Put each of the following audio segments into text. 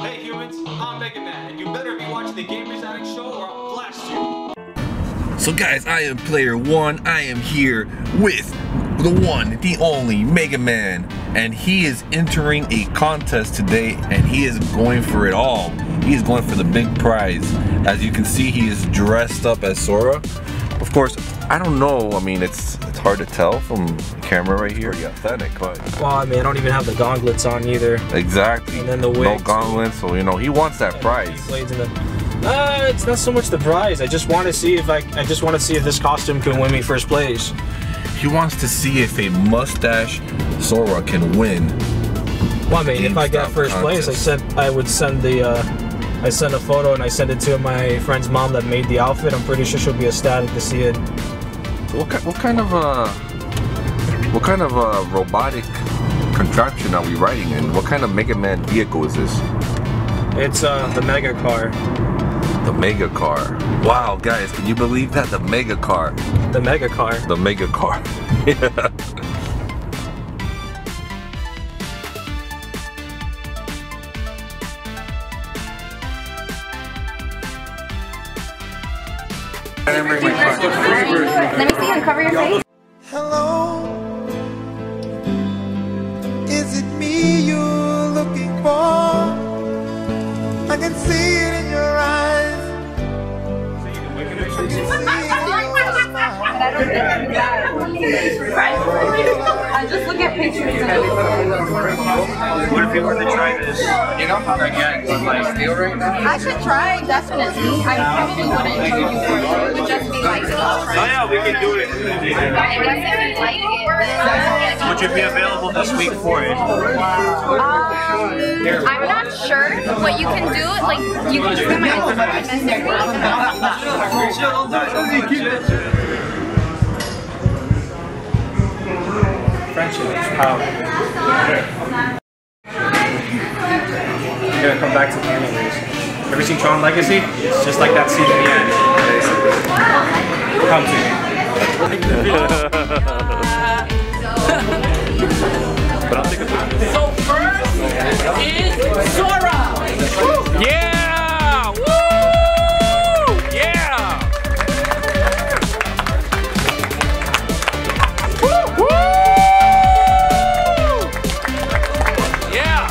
Hey humans, I'm Mega Man, and you better be watching the Gamers Addict Show or I'll blast you. So guys, I am Player One. I am here with the one, the only Mega Man, and he is entering a contest today, and he is going for it all. He is going for the big prize. As you can see, he is dressed up as Sora. Of course, I don't know. I mean, it's hard to tell from the camera right here. Pretty authentic, but well, I mean, I don't even have the gauntlets on either. Exactly. And then the wig. No gauntlets, so you know he wants that prize. It's not so much the prize. I just want to see if this costume can win me first place. He wants to see if a mustache Sora can win. Well, I mean, if I get first place, I said I would send I sent a photo and I sent it to my friend's mom that made the outfit. I'm pretty sure she'll be ecstatic to see it. What kind of robotic contraption are we riding in? What kind of Mega Man vehicle is this? It's the Mega Car. The Mega Car. Wow, guys, can you believe that? The Mega Car. The Mega Car. The Mega Car. Yeah. Let me see you cover your face. Hello, is it me you're looking for? I can see it in your eyes. I just look at pictures. What if you were to try this? You know how again, like steel right now? I should try, definitely. I probably wouldn't charge you for it. It would just be like, Oh yeah, we can do it. I guess if you like it, then... Would you be available this week for it? I'm not sure, but you can do it, like, you can just get my Friendship is power. I'm gonna come back to the animes. Ever seen Tron Legacy? It's just like that scene at the end. Come to me. So first is Sora! Yeah! Woo! Yeah! Woo! Woo! Yeah!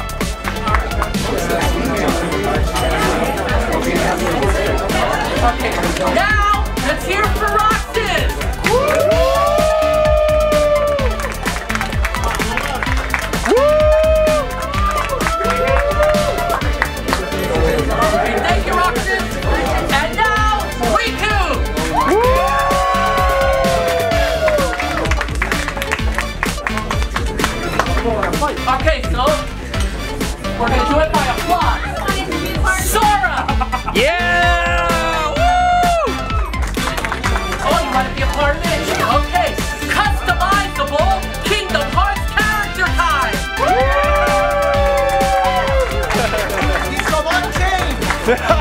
Okay, now let's hear it for Roxas! Thank you, Roxas! And now, Riku! Okay, so we're gonna do it by applause. Sora! Yeah! Woo! Oh, you want to be a part of it? Okay, customizable Kingdom Hearts character time! He's so unchained.